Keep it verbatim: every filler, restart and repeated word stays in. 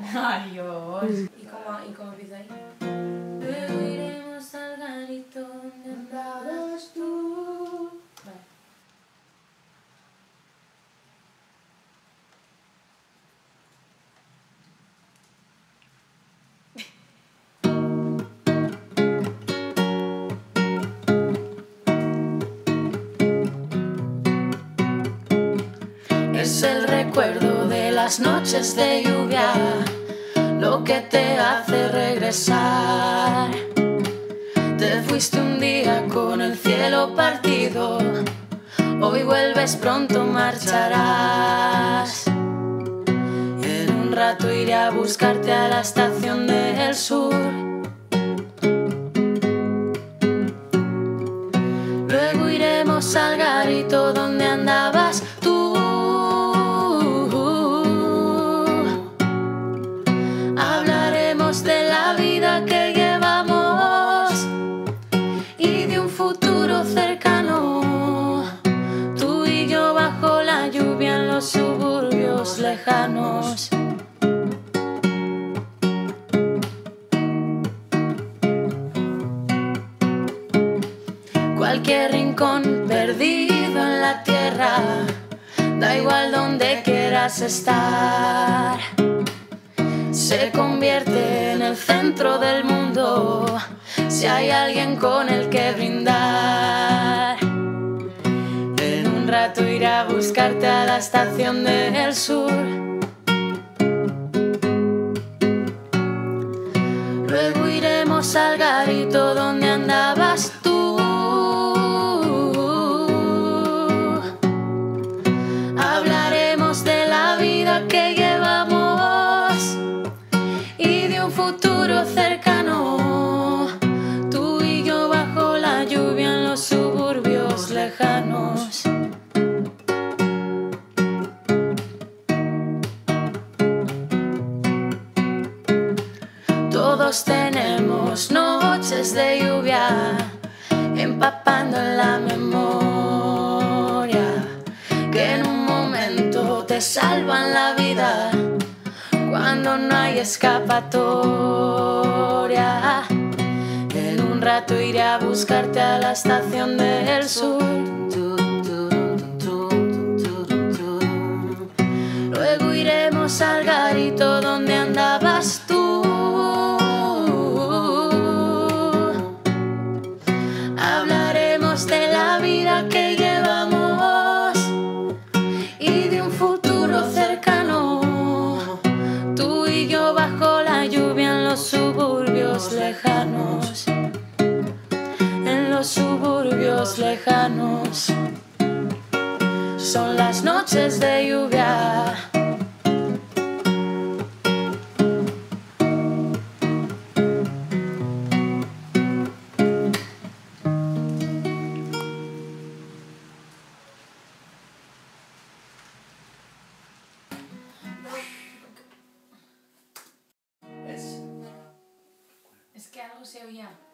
Adiós. ¿Y cómo, y cómo empieza ahí? Luego iremos al garito donde andabas tú. Vale. Es el recuerdo de las noches de lluvia lo que te hace regresar. Te fuiste un día con el cielo partido, hoy vuelves pronto marcharás. En un rato iré a buscarte a la estación del sur. Luego iremos al garito donde andabas tú. Hablaremos de la vida que llevamos y de un futuro cercano. Tú y yo bajo la lluvia en los suburbios lejanos. Cualquier rincón perdido en la tierra, da igual donde quieras estar, se convierte en el centro del mundo si hay alguien con el que brindar. En un rato iré a buscarte a la estación del sur. Luego iremos al garito donde andabas tú. Hablaremos de la vida que llevamos y de un futuro cercano. Tú y yo bajo la lluvia en los suburbios lejanos. Todos tenemos noches de lluvia empapando en la memoria, que en un momento te salvan la vida cuando no hay escapatoria. En un rato iré a buscarte a la estación del sur. Luego iremos al garito donde andabas tú. Hablaremos de la vida que llevamos y de un futuro cercano. Tú y yo bajo la lluvia en los suburbios lejanos. En los suburbios lejanos. Son las noches de lluvia. Es que algo se oía.